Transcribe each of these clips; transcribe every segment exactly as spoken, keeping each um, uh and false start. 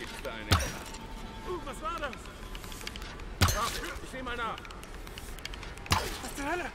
gibt's da eine? Uh, was war das? Ach, ich nehme mal nach. Was zur Hölle?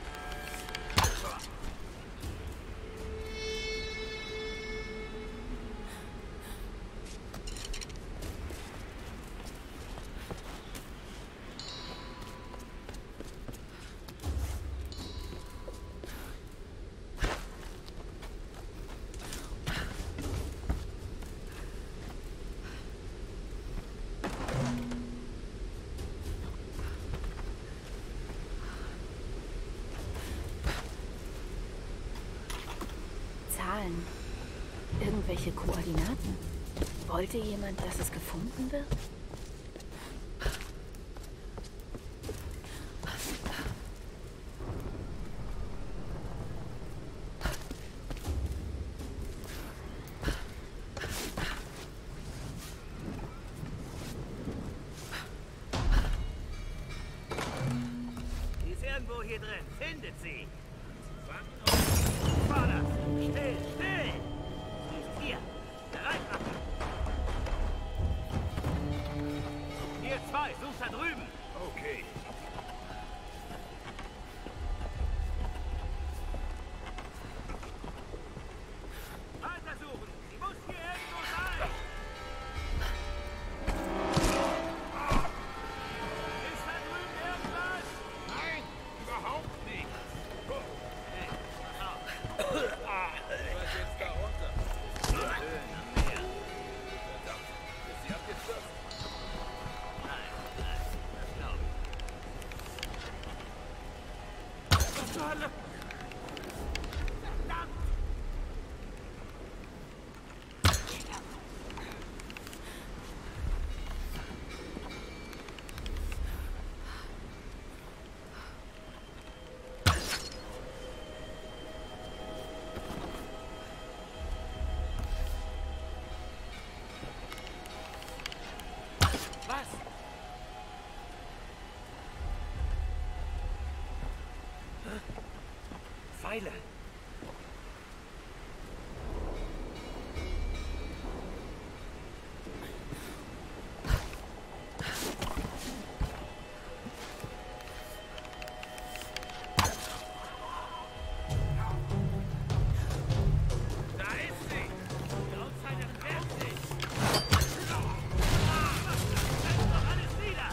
Zahlen. Irgendwelche Koordinaten. Wollte jemand, dass es gefunden wird? Sie ist irgendwo hier drin. Findet sie. Vorder! Still, still! Sie ist hier! Bereit machen! Ihr zwei, sucht da drüben! Okay. Weiter suchen! Sie muss hier irgendwo sein! Ist da drüben irgendwas? Nein, überhaupt nicht. Hey, pass auf! Was jetzt da runter? Verdammt, ist sie abgestürzt? Nein, nein, das glaube ich. Was zur Hölle? Verdammt! Was? Pfeile! Da ist sie! Die Outsiderin wehrt sich! Ah, setzt doch alles nieder!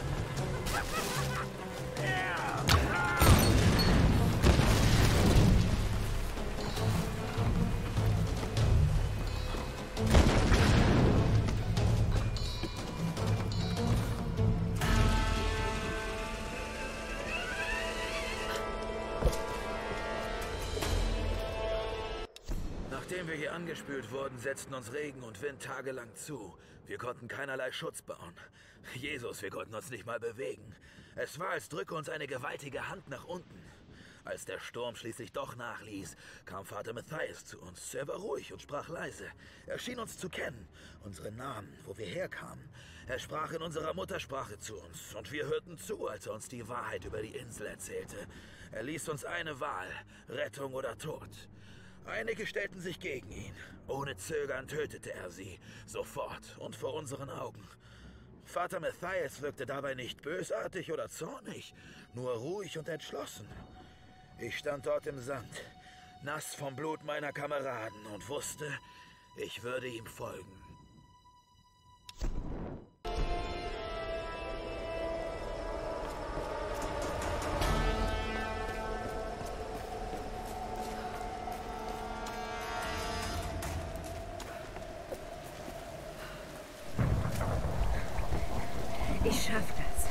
Nachdem wir hier angespült wurden, setzten uns Regen und Wind tagelang zu. Wir konnten keinerlei Schutz bauen. Jesus, wir konnten uns nicht mal bewegen. Es war, als drücke uns eine gewaltige Hand nach unten. Als der Sturm schließlich doch nachließ, kam Vater Matthias zu uns. Er war ruhig und sprach leise. Er schien uns zu kennen, unsere Namen, wo wir herkamen. Er sprach in unserer Muttersprache zu uns und wir hörten zu, als er uns die Wahrheit über die Insel erzählte. Er ließ uns eine Wahl, Rettung oder Tod. Einige stellten sich gegen ihn. Ohne Zögern tötete er sie, sofort und vor unseren Augen. Vater Matthias wirkte dabei nicht bösartig oder zornig, nur ruhig und entschlossen. Ich stand dort im Sand, nass vom Blut meiner Kameraden und wusste, ich würde ihm folgen. Ich schaff das.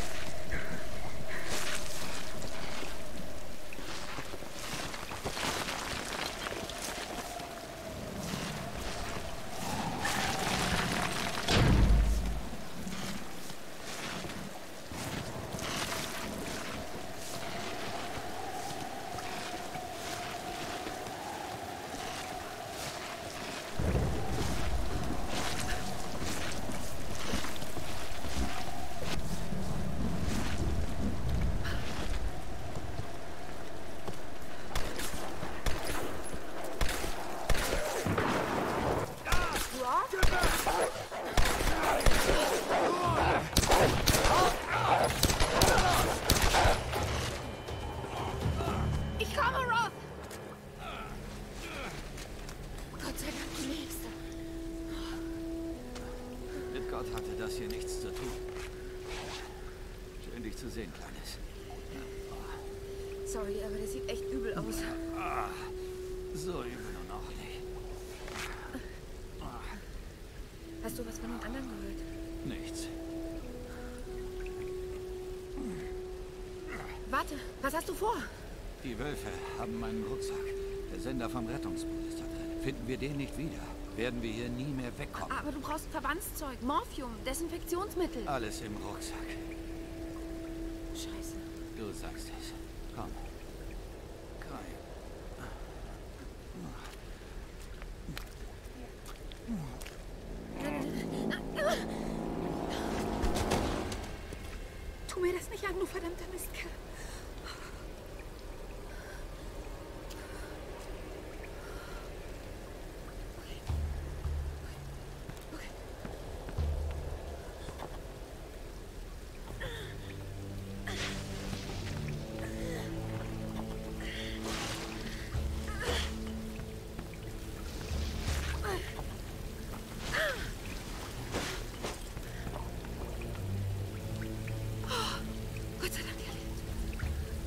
Gott hatte das hier nichts zu tun. Schön, dich zu sehen, Kleines. Sorry, aber das sieht echt übel aus. Ah, so übel und auch nicht. Hast du was von den anderen gehört? Nichts. Warte, was hast du vor? Die Wölfe haben meinen Rucksack. Der Sender vom Rettungsboot ist da drin. Finden wir den nicht wieder, werden wir hier nie mehr wegkommen. Aber du brauchst Verbandszeug, Morphium, Desinfektionsmittel. Alles im Rucksack. Scheiße. Du sagst es. Komm. Kai. Tu mir das nicht an, du verdammter Mistkerl. Gott sei Dank, er lebt.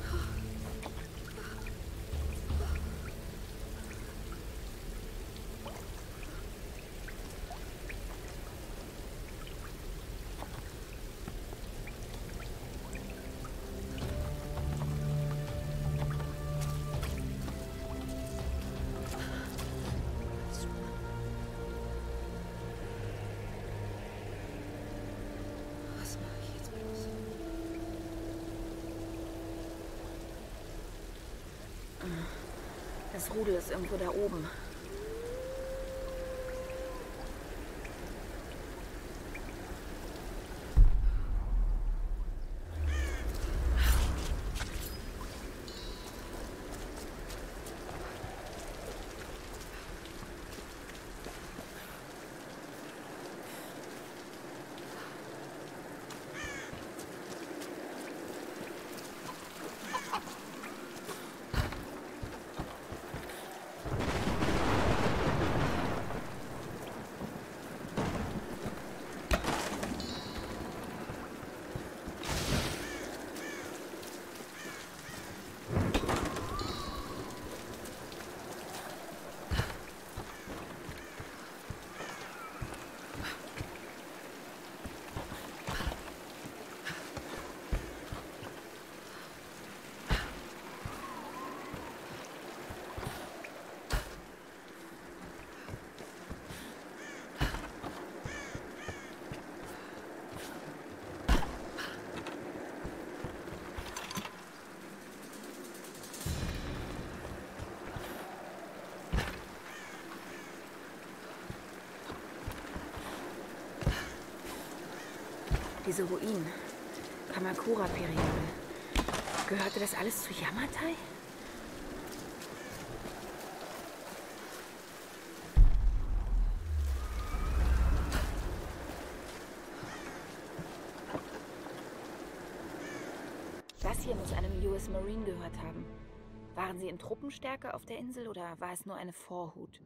Was mache ich jetzt bloß? Das Rudel ist irgendwo da oben. Diese Ruinen. Kamakura-Periode. Gehörte das alles zu Yamatai? Das hier muss einem U S Marine gehört haben. Waren sie in Truppenstärke auf der Insel oder war es nur eine Vorhut?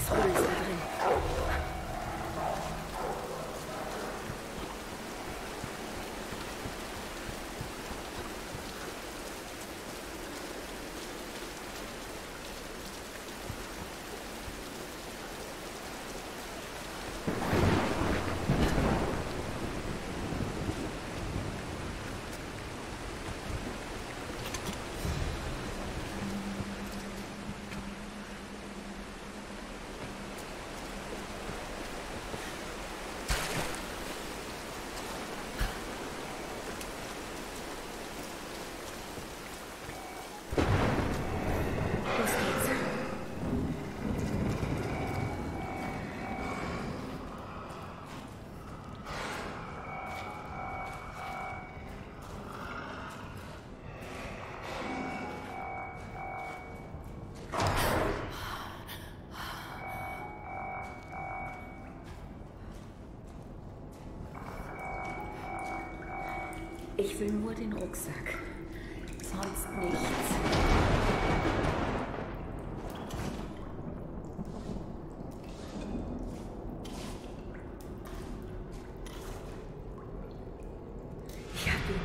Trubel ist da drin. Ich will nur den Rucksack. Sonst nichts. Ich hab ihn.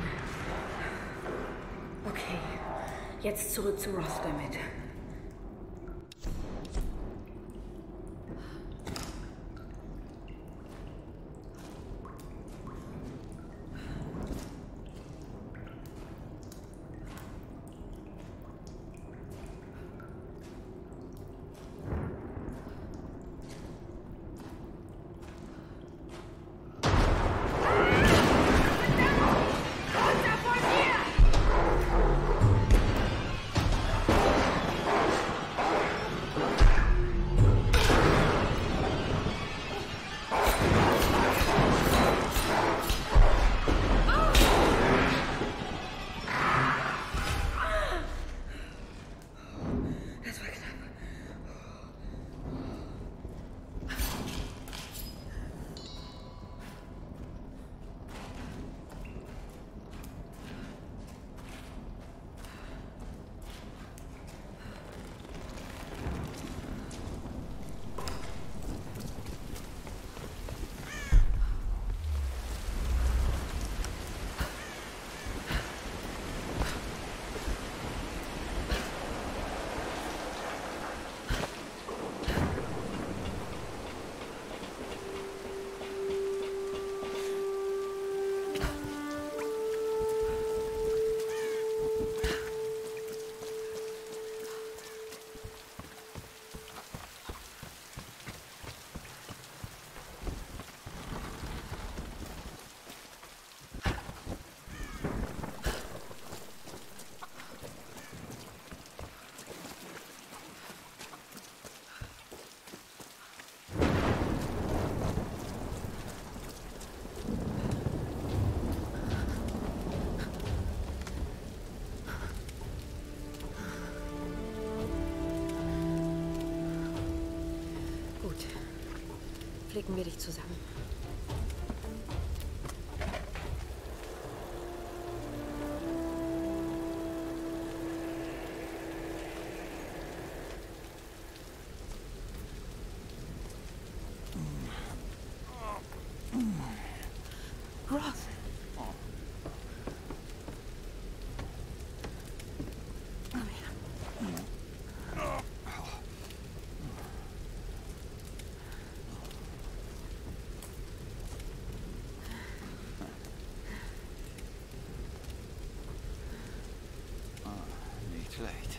Okay, jetzt zurück zu Roth damit. Flicken wir dich zusammen. Roth. Schlecht.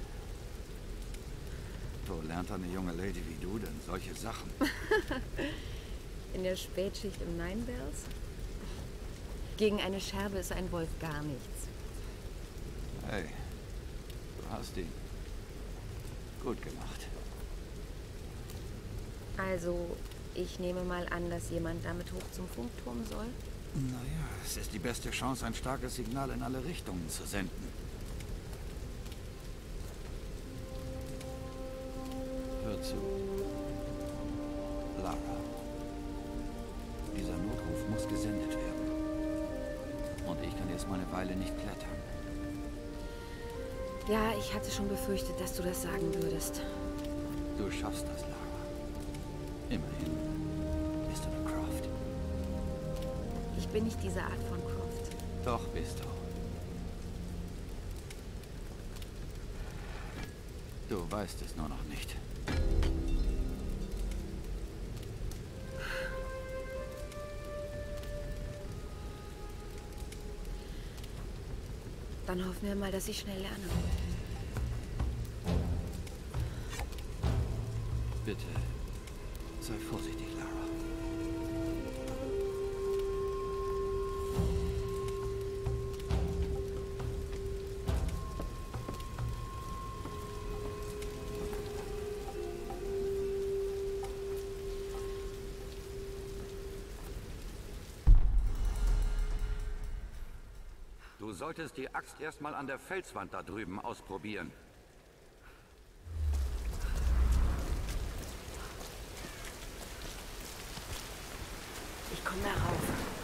Wo lernt eine junge Lady wie du denn solche Sachen? In der Spätschicht im Nine-Bells? Gegen eine Scherbe ist ein Wolf gar nichts. Hey, du hast ihn gut gemacht. Also, ich nehme mal an, dass jemand damit hoch zum Funkturm soll? Naja, es ist die beste Chance, ein starkes Signal in alle Richtungen zu senden. Hör zu. Lara. Dieser Notruf muss gesendet werden. Und ich kann jetzt mal eine Weile nicht klettern. Ja, ich hatte schon befürchtet, dass du das sagen würdest. Du schaffst das, Lara. Immerhin bist du eine Croft. Ich bin nicht diese Art von Croft. Doch bist du. Du weißt es nur noch nicht. Dann hoffen wir mal, dass ich schnell lerne. Bitte, sei vorsichtig, Lara. Du solltest die Axt erstmal an der Felswand da drüben ausprobieren. Ich komme da rauf.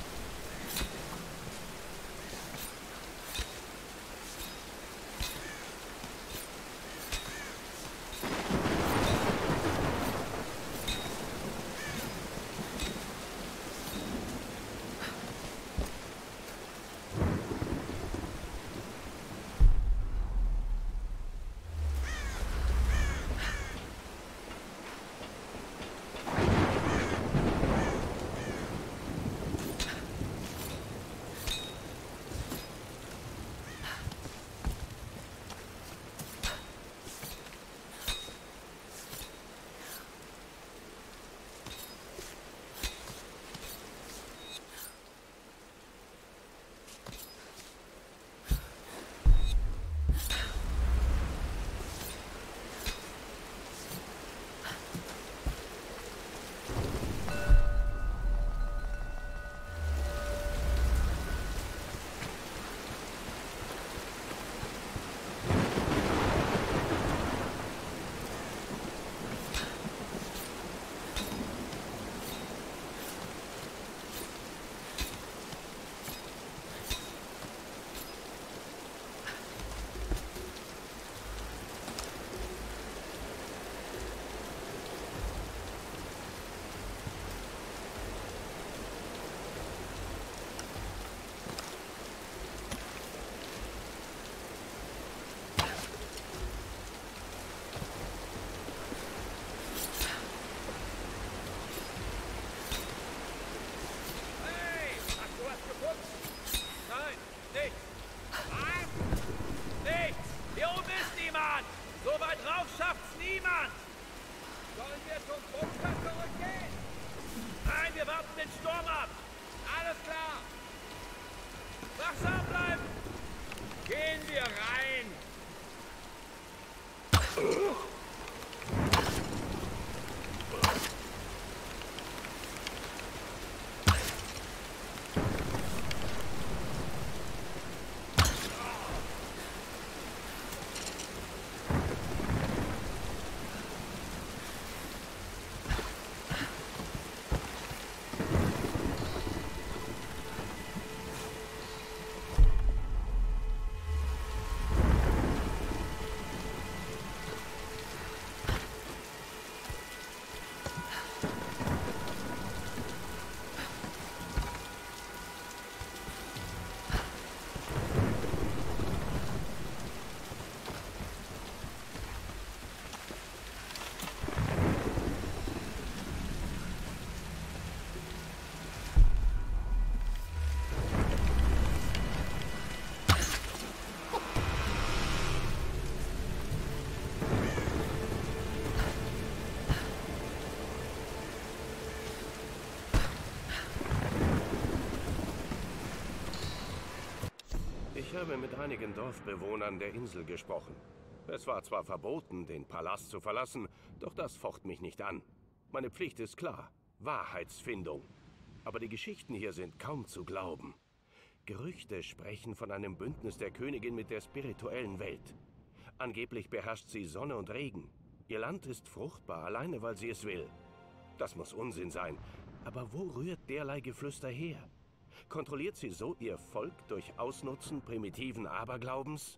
Ich habe mit einigen Dorfbewohnern der Insel gesprochen. Es war zwar verboten, den Palast zu verlassen, doch das focht mich nicht an. Meine Pflicht ist klar: Wahrheitsfindung. Aber die Geschichten hier sind kaum zu glauben. Gerüchte sprechen von einem Bündnis der Königin mit der spirituellen Welt. Angeblich beherrscht sie Sonne und Regen. Ihr Land ist fruchtbar, alleine weil sie es will. Das muss Unsinn sein. Aber wo rührt derlei Geflüster her? Kontrolliert sie so ihr Volk durch Ausnutzen primitiven Aberglaubens?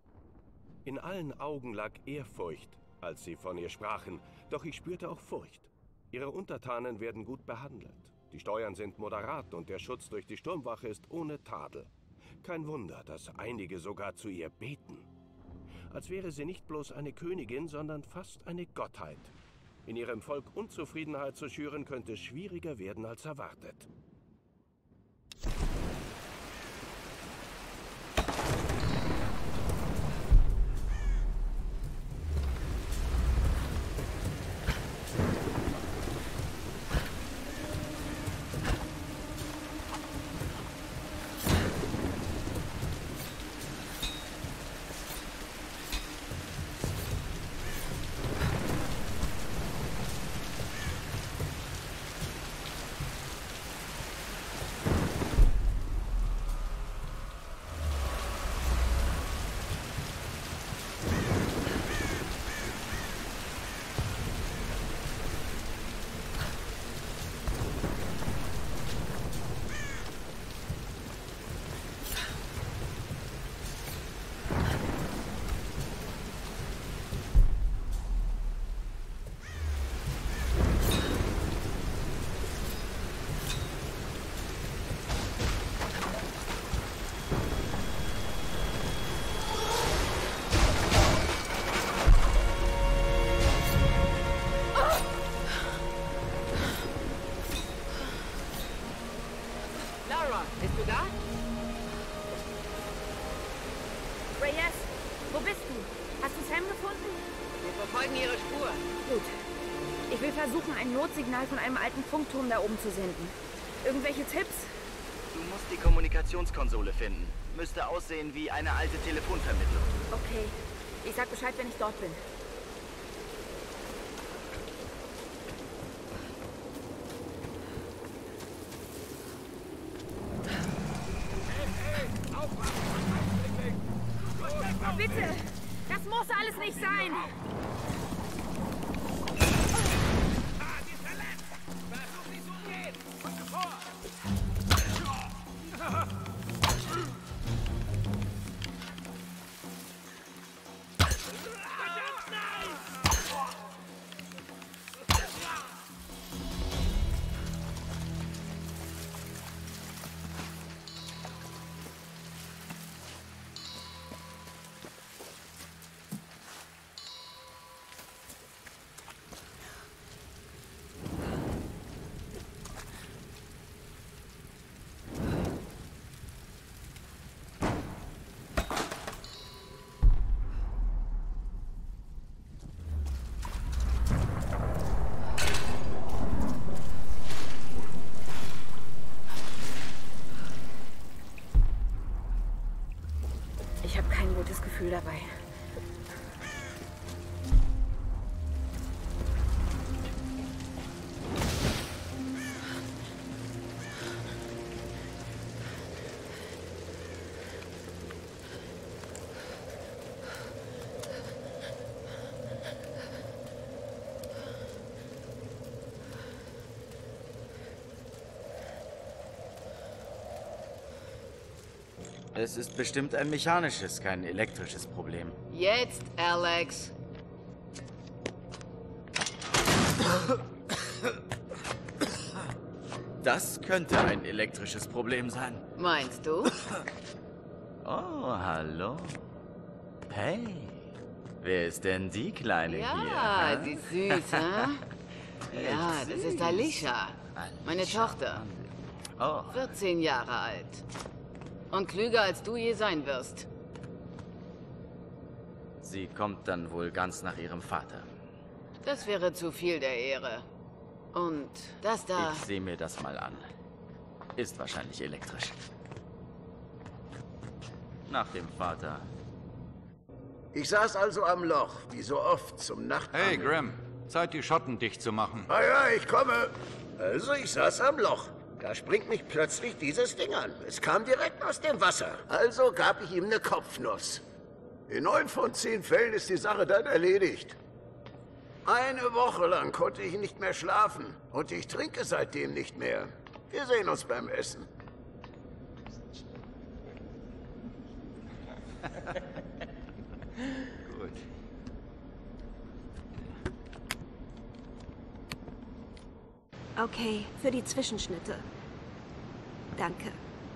In allen Augen lag Ehrfurcht, als sie von ihr sprachen, doch ich spürte auch Furcht. Ihre Untertanen werden gut behandelt. Die Steuern sind moderat und der Schutz durch die Sturmwache ist ohne Tadel. Kein Wunder, dass einige sogar zu ihr beten. Als wäre sie nicht bloß eine Königin, sondern fast eine Gottheit. In ihrem Volk Unzufriedenheit zu schüren, könnte schwieriger werden als erwartet. Bist du da? Reyes, wo bist du? Hast du Sam gefunden? Wir verfolgen ihre Spur. Gut. Ich will versuchen, ein Notsignal von einem alten Funkturm da oben zu senden. Irgendwelche Tipps? Du musst die Kommunikationskonsole finden. Müsste aussehen wie eine alte Telefonvermittlung. Okay. Ich sag Bescheid, wenn ich dort bin. Bitte! Das muss alles nicht sein! Ah, sie ist verletzt! Versuch sie zu umgehen! Komm vor! Ich habe kein gutes Gefühl dabei. Es ist bestimmt ein mechanisches, kein elektrisches Problem. Jetzt, Alex. Das könnte ein elektrisches Problem sein. Meinst du? Oh, hallo. Hey, wer ist denn die Kleine Ja, hier? sie ist süß, hä? Ja, Echt das ist süß. Alicia. Meine Alicia. Tochter. Oh, vierzehn Jahre alt. Und klüger als du je sein wirst. sie kommt dann wohl ganz nach ihrem Vater. Das wäre zu viel der Ehre. Und das da... Ich sehe mir das mal an. Ist wahrscheinlich elektrisch. Nach dem Vater. Ich saß also am Loch, wie so oft, zum Nachtangeln. Hey, Graham. Zeit, die Schotten dicht zu machen. Ah ja, ich komme. Also, ich saß am Loch. Da springt mich plötzlich dieses Ding an. Es kam direkt aus dem Wasser. Also gab ich ihm eine Kopfnuss. In neun von zehn Fällen ist die Sache dann erledigt. Eine Woche lang konnte ich nicht mehr schlafen. Und ich trinke seitdem nicht mehr. Wir sehen uns beim Essen. Gut. Okay, für die Zwischenschnitte. Danke.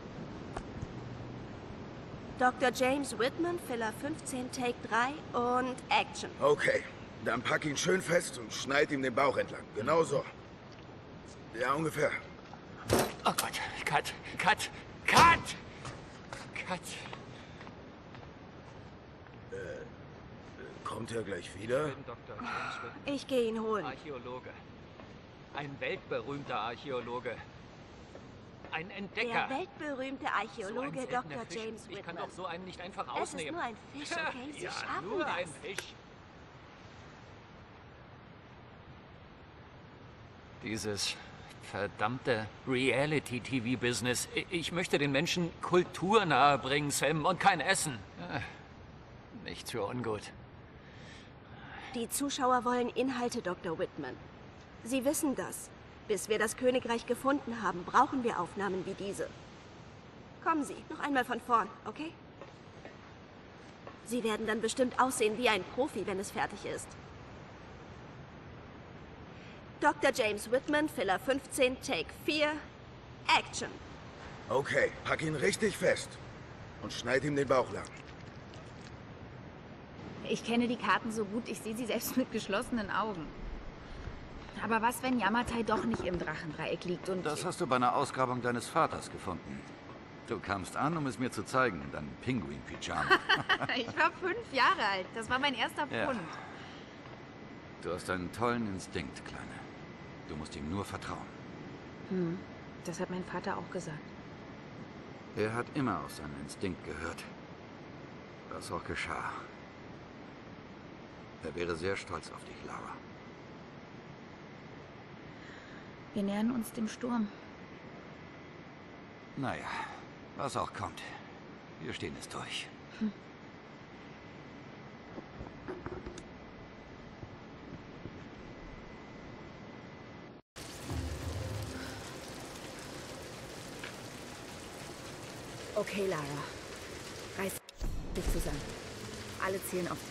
Doktor James Whitman, Filler fünfzehn, Take drei und Action. Okay, dann pack ihn schön fest und schneid ihm den Bauch entlang. Genau so. Ja, ungefähr. Oh Gott, Cut, Cut, Cut! Cut! Äh, kommt er gleich wieder? Ich bin Doktor James Whitman. Ich gehe ihn holen. Archäologe. Ein weltberühmter Archäologe. Ein Entdecker. Der weltberühmte Archäologe so Doktor Fisch. James Whitman. Ich kann doch so einen nicht einfach Es ist ausnehmen. nur ein Fisch, okay? Sie ja, schaffen nur das. ein Fisch. Dieses verdammte Reality-T V-Business. Ich möchte den Menschen Kultur nahebringen, Sam, und kein Essen. Nichts für ungut. Die Zuschauer wollen Inhalte, Doktor Whitman. Sie wissen das. Bis wir das Königreich gefunden haben, brauchen wir Aufnahmen wie diese. Kommen Sie, noch einmal von vorn, okay? Sie werden dann bestimmt aussehen wie ein Profi, wenn es fertig ist. Doktor James Whitman, Filler fünfzehn, Take vier, Action. Okay, pack ihn richtig fest und schneid ihm den Bauch lang. Ich kenne die Karten so gut, ich sehe sie selbst mit geschlossenen Augen. Aber was, wenn Yamatai doch nicht im Drachendreieck liegt und... Das hast du bei einer Ausgrabung deines Vaters gefunden. Du kamst an, um es mir zu zeigen, in deinem Pinguin-Pyjama. Ich war fünf Jahre alt. Das war mein erster Ja. Pfund. Du hast einen tollen Instinkt, Kleine. Du musst ihm nur vertrauen. Hm, das hat mein Vater auch gesagt. Er hat immer auf seinen Instinkt gehört. Was auch geschah. Er wäre sehr stolz auf dich, Lara. Wir nähern uns dem Sturm. Naja, was auch kommt. Wir stehen es durch. Hm. Okay, Lara. Reiß dich zusammen. Alle zählen auf dich.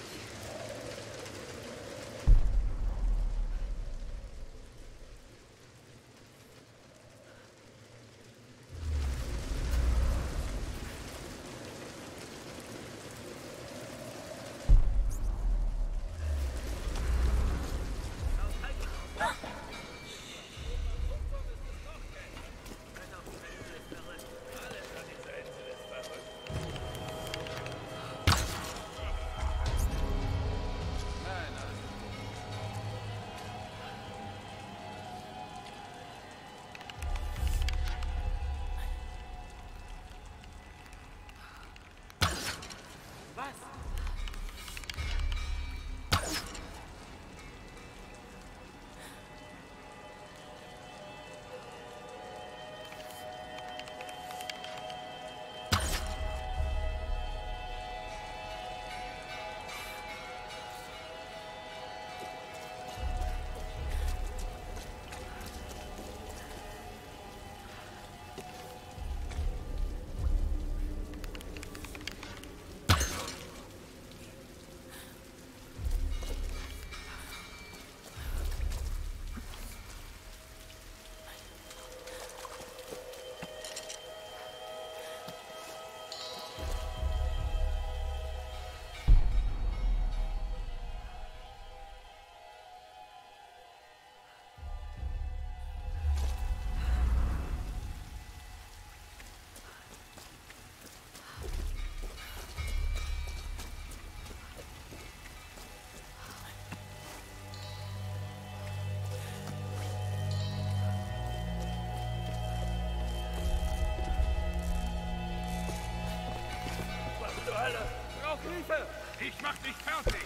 Hilfe! Ich mach dich fertig!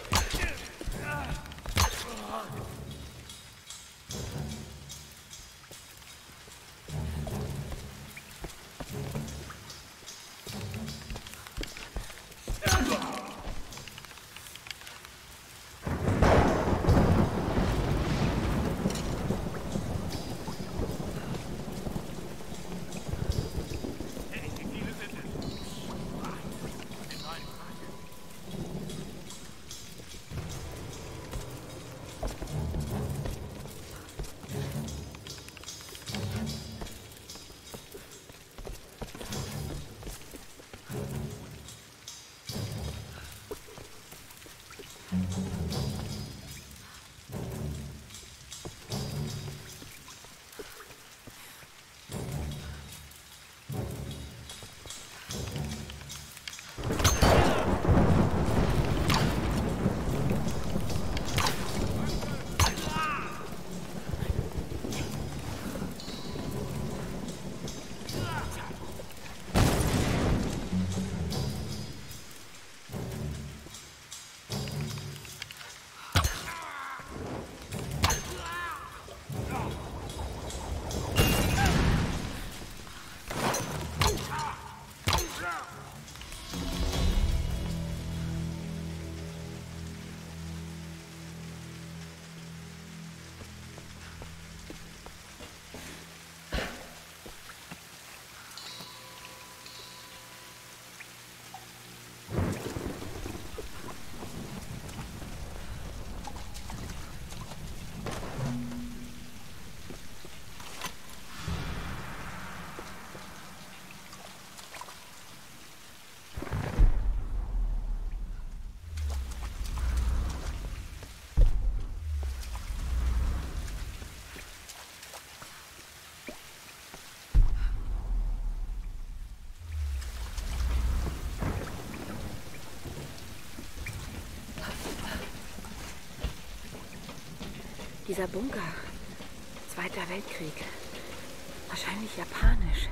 Dieser Bunker. Zweiter Weltkrieg. Wahrscheinlich japanisch.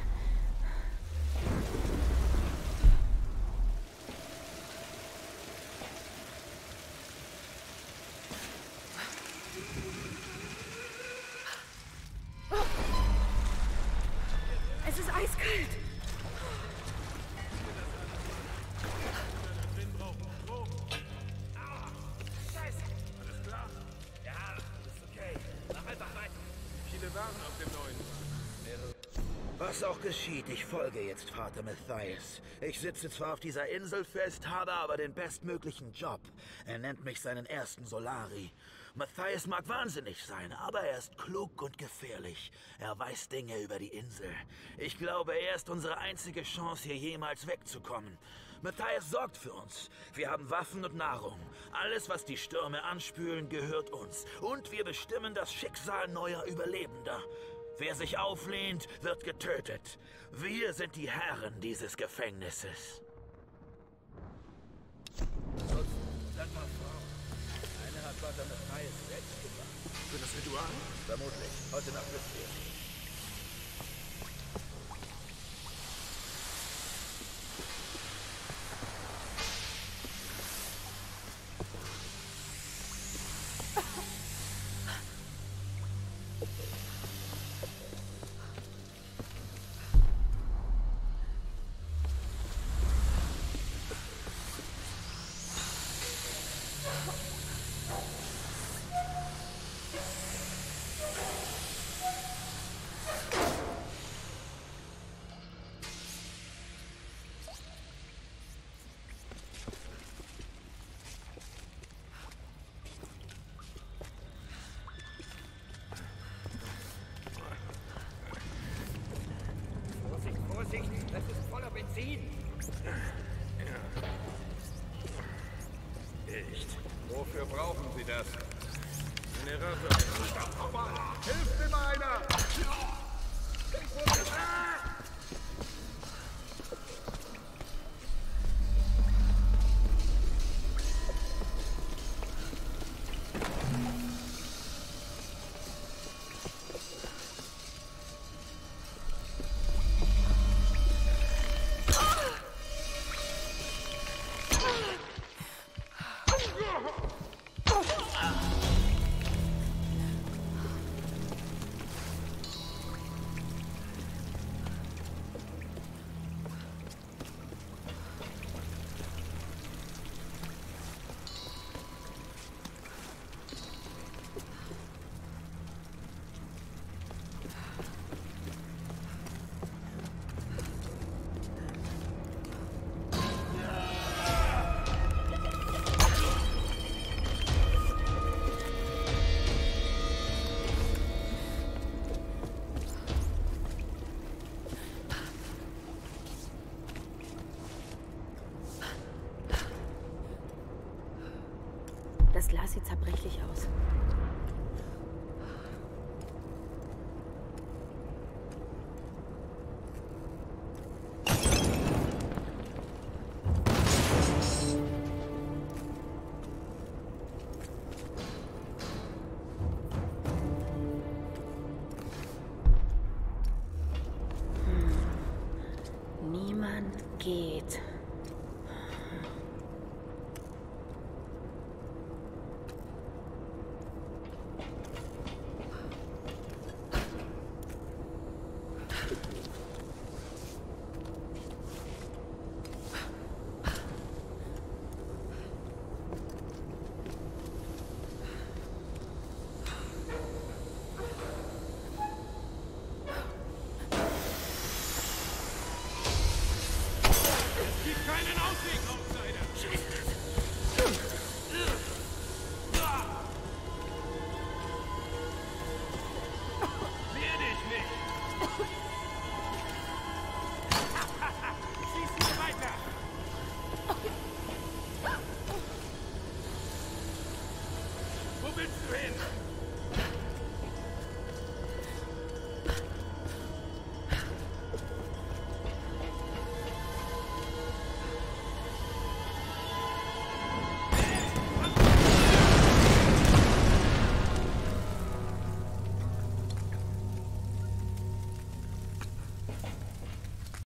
Es ist eiskalt. Was auch geschieht, ich folge jetzt Vater Matthias. Ich sitze zwar auf dieser Insel fest, habe aber den bestmöglichen Job. Er nennt mich seinen ersten Solari. Matthias mag wahnsinnig sein, aber er ist klug und gefährlich. Er weiß Dinge über die Insel. Ich glaube, er ist unsere einzige Chance, hier jemals wegzukommen. Matthias sorgt für uns. Wir haben Waffen und Nahrung. Alles, was die Stürme anspülen, gehört uns. Und wir bestimmen das Schicksal neuer Überlebender. Wer sich auflehnt, wird getötet. Wir sind die Herren dieses Gefängnisses. Ein paar Frauen. Eine hat Vater Matthias selbst gemacht. Für das Ritual? Vermutlich. Heute Nacht wissen wir es. Das ist voller Benzin. Echt? Wofür brauchen Sie das? Generator. Hilft mir mal einer! Das Glas sieht zerbrechlich aus. Hm. Niemand geht.